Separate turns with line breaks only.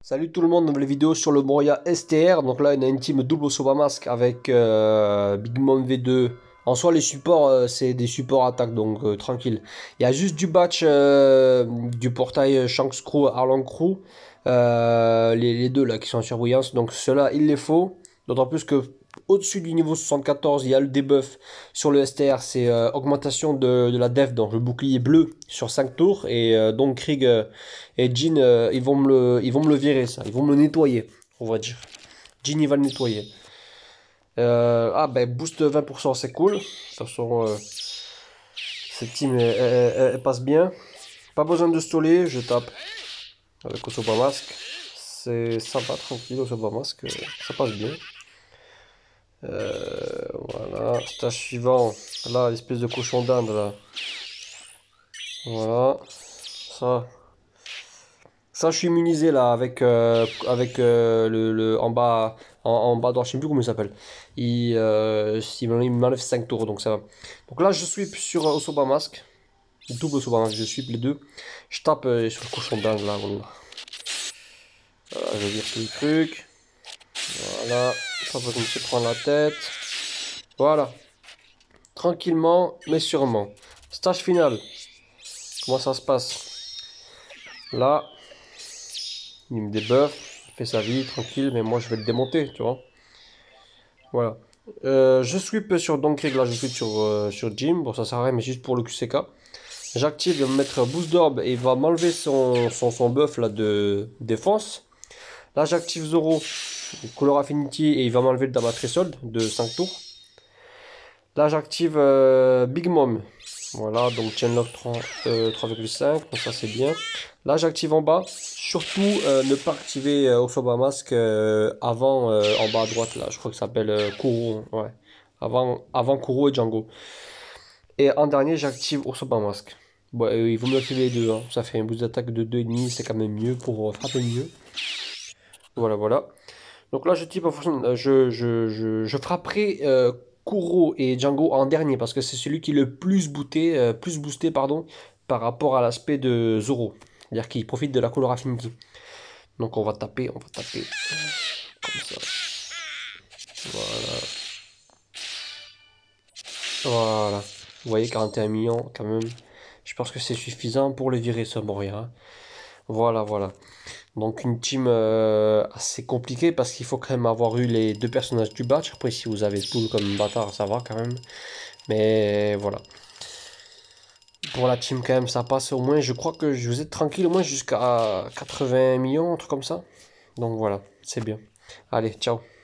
Salut tout le monde, nouvelle vidéo sur le Moria STR. Donc là, on a une team double Soba Mask avec Big Mom V2. En soi, les supports, c'est des supports attaque, donc tranquille. Il y a juste du batch du portail Shanks Crew, Arlong Crew. Les deux là qui sont en surbrillance. Donc ceux-là, il les faut. D'autant plus que au-dessus du niveau 74, il y a le debuff sur le STR. C'est augmentation de la def, donc le bouclier bleu sur 5 tours. Et donc Krieg et Jin, ils vont me le virer ça. Ils vont me le nettoyer, on va dire. Jin, il va le nettoyer. Ah ben boost 20%, c'est cool. De toute façon, cette team elle passe bien. Pas besoin de stoler, je tape avec Osoba Mask. Ça va tranquille, Osoba Mask, ça passe bien. Voilà, stage suivant. Là, l'espèce de cochon d'Inde là. Voilà. Ça, ça, je suis immunisé là avec en bas, en bas droit, je sais plus comment il s'appelle. Il m'enlève 5 tours, donc ça va. Donc là, je sweep sur Osoba Mask. Double Osoba Mask, je sweep les deux. Je tape sur le cochon d'Inde là. Voilà, je vire tout le truc. Voilà, pas besoin de se prendre la tête. Voilà, tranquillement, mais sûrement. Stage final. Comment ça se passe? Là, il me débuffe, il fait sa vie tranquille, mais moi je vais le démonter, tu vois. Voilà. Je sweep sur Donkrig, là je sweep sur Jim, bon ça sert à rien, mais juste pour le QCK. J'active, il va me mettre Boost d'orbe et il va m'enlever son buff là de défense. Là j'active Zoro, Color Affinity, et il va m'enlever le Dama Threshold de 5 tours. Là j'active Big Mom. Voilà, donc Chainlock 3,5, donc ça c'est bien. Là j'active en bas. Surtout ne pas activer Osoba Mask avant en bas à droite là. Je crois que ça s'appelle Kuro. Ouais. Avant Kuro et Django. Et en dernier j'active Osoba Mask. Bon, il vaut mieux activer les deux, hein. Ça fait un boost d'attaque de 2,5, c'est quand même mieux pour frapper mieux. Voilà, voilà. Donc là, je type en fonction. Je frapperai Kuro et Django en dernier parce que c'est celui qui est le plus boosté pardon, par rapport à l'aspect de Zoro. C'est-à-dire qu'il profite de la Color Affinity. Donc on va taper comme ça. Voilà. Voilà. Vous voyez, 41 millions quand même. Je pense que c'est suffisant pour le virer ce Moria. Voilà, voilà. Donc une team assez compliquée parce qu'il faut quand même avoir eu les deux personnages du batch. Après si vous avez tout comme bâtard ça va quand même. Mais voilà. Pour la team quand même ça passe au moins. Je crois que je vous êtes tranquille au moins jusqu'à 80 millions, un truc comme ça. Donc voilà, c'est bien. Allez, ciao.